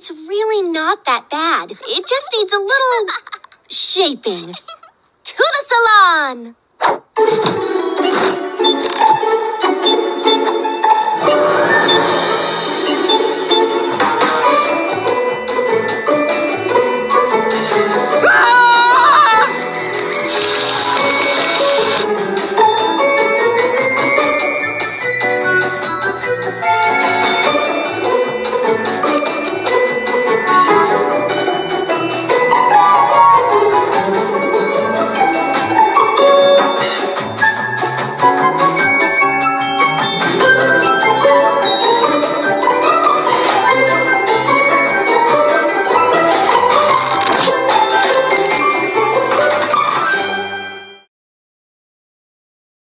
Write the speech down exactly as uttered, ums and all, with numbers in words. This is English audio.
It's really not that bad. It just needs a little shaping. To the salon!